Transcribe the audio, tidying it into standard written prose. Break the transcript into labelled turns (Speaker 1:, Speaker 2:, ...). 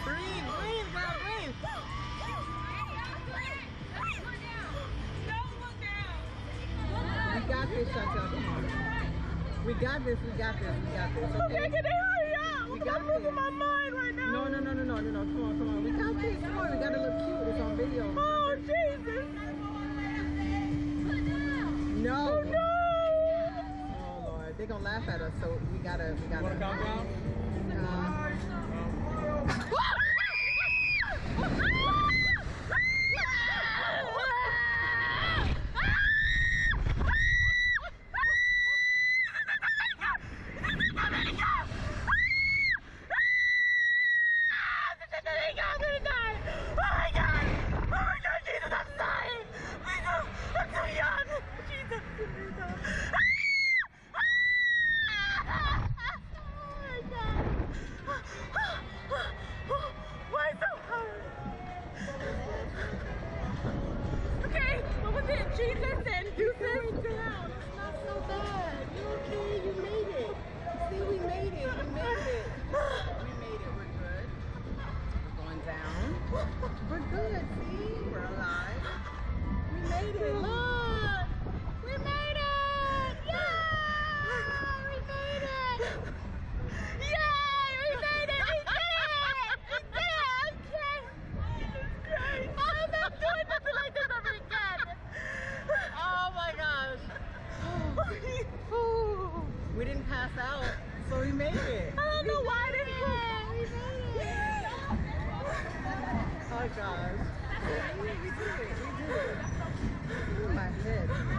Speaker 1: Breathe, breathe, girl, breathe. We got this, Chantel. Come on. We got this, we got this, we got this.
Speaker 2: Okay, can they hurry up?
Speaker 1: We got
Speaker 2: I'm losing
Speaker 1: this.
Speaker 2: my mind right now.
Speaker 1: No. Come on. We got this. Come on, we gotta look cute. It's on video.
Speaker 2: Oh, Jesus.
Speaker 1: No.
Speaker 2: Oh, no.
Speaker 1: Oh, Lord. They're gonna laugh at us, so we gotta.
Speaker 3: You want to calm down?
Speaker 2: Jesus and deuces.
Speaker 1: Down. It's not so bad. You're okay. You made it. See, we made it. We made it. We made it. We're good. We're going down. We're good. See, we're alive. We made it. Look. We made it. Yeah. We made it.
Speaker 2: Yay! We made it! We did it! We did it! Okay. Jesus Christ. I'm not doing nothing like this ever again.
Speaker 1: Oh my gosh. We didn't pass out, so we made it.
Speaker 2: I don't know why I didn't.
Speaker 1: We made it. Oh gosh. We did it. We did it. Ooh, my head.